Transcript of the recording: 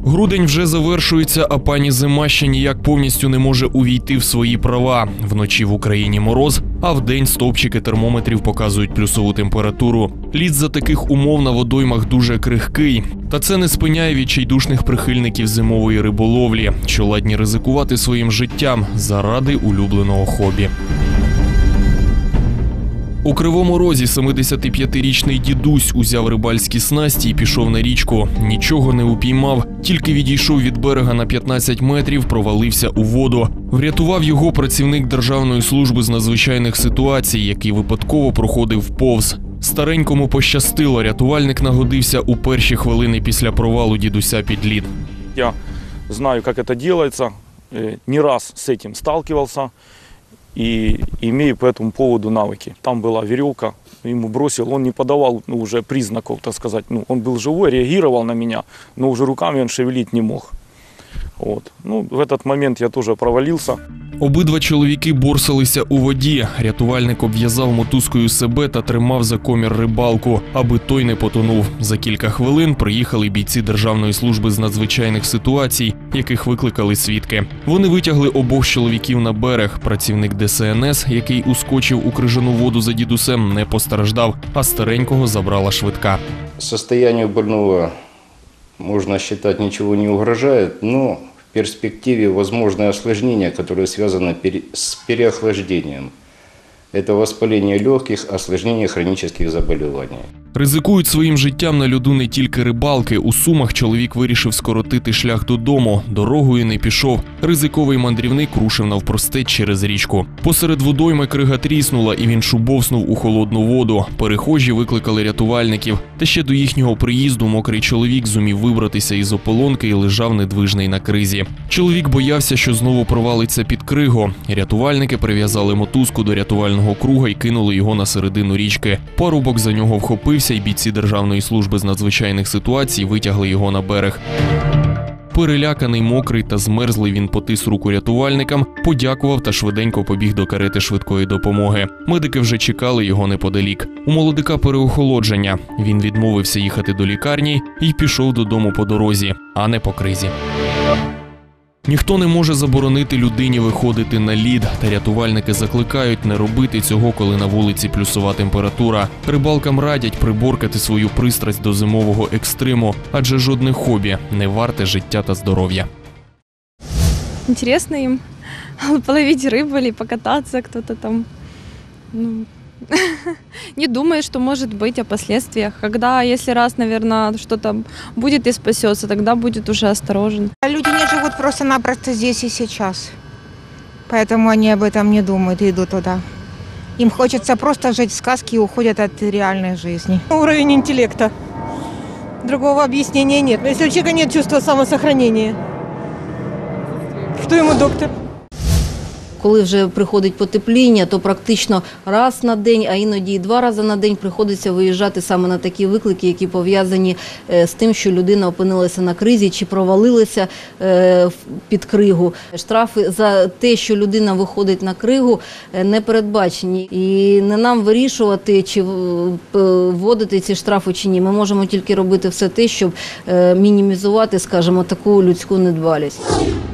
Грудень вже завершується, а пані зима ще ніяк повністю не може увійти в свої права. Вночі в Україні мороз, а вдень стовпчики термометрів показують плюсову температуру. Лід за таких умов на водоймах дуже крихкий. Та це не спиняє відчайдушних прихильників зимової риболовлі, що ладні ризикувати своїм життям заради улюбленого хобі. У Кривому Розі 75-річний дідусь узяв рибальські снасті і пішов на річку. Нічого не упіймав, тільки відійшов від берега на 15 метрів, провалився у воду. Врятував його працівник Державної служби з надзвичайних ситуацій, який випадково проходив повз. Старенькому пощастило, рятувальник нагодився у перші хвилини після провалу дідуся під лід. Я знаю, як це робиться, не раз з цим сталкивався. И имею по этому поводу навыки. Там была веревка, ему бросил, он не подавал уже признаков, так сказать. Он был живой, реагировал на меня, но уже руками он шевелить не мог. Вот. В этот момент я тоже провалился. Обидва чоловіки борсалися у воді. Рятувальник обв'язав мотузкою себе та тримав за комір рибалку, аби той не потонув. За кілька хвилин приїхали бійці Державної служби з надзвичайних ситуацій, яких викликали свідки. Вони витягли обох чоловіків на берег. Працівник ДСНС, який ускочив у крижану воду за дідусем, не постраждав, а старенького забрала швидка. Состоянию больного, можно считать, ничего не угрожает, но в перспективе возможны осложнения, которые связаны с переохлаждением. Это воспаление легких, осложнение хронических заболеваний. Ризикують своїм життям на льоду не тільки рибалки. У Сумах чоловік вирішив скоротити шлях додому. Дорогою не пішов. Ризиковий мандрівник рушив навпростець через річку. Посеред водойми крига тріснула, і він шубовснув у холодну воду. Перехожі викликали рятувальників. Та ще до їхнього приїзду мокрий чоловік зумів вибратися із ополонки і лежав недвижний на кризі. Чоловік боявся, що знову провалиться під кригу. Рятувальники прив'язали мотузку до рятувального круга і кинули його на середину річки. Парубок за нього вхопився, і бійці Державної служби з надзвичайних ситуацій витягли його на берег. Переляканий, мокрий та змерзлий, він потис руку рятувальникам, подякував та швиденько побіг до карети швидкої допомоги. Медики вже чекали його неподалік. У молодика переохолодження. Він відмовився їхати до лікарні і пішов додому по дорозі, а не по кризі. Ніхто не може заборонити людині виходити на лід, та рятувальники закликають не робити цього, коли на вулиці плюсова температура. Рибалкам радять приборкати свою пристрасть до зимового екстриму, адже жодне хобі не варте життя та здоров'я. Интересно им половить рыбу или покататься кто-то там. Не думаю, что может быть о последствиях. Когда, если раз, наверное, что-то будет и спасется, тогда будет уже осторожен. Люди не живут просто-напросто здесь и сейчас. Поэтому они об этом не думают и идут туда. Им хочется просто жить в сказке и уходят от реальной жизни. Уровень интеллекта. Другого объяснения нет. Если у человека нет чувства самосохранения, что ему доктор? Коли вже приходить потепління, то практично раз на день, а іноді і 2 рази на день приходиться виїжджати саме на такі виклики, які пов'язані з тим, що людина опинилася на кризі чи провалилася під кригу. Штрафи за те, що людина виходить на кригу, не передбачені. І не нам вирішувати, чи вводити ці штрафи чи ні. Ми можемо тільки робити все те, щоб мінімізувати, скажімо, таку людську недбалість.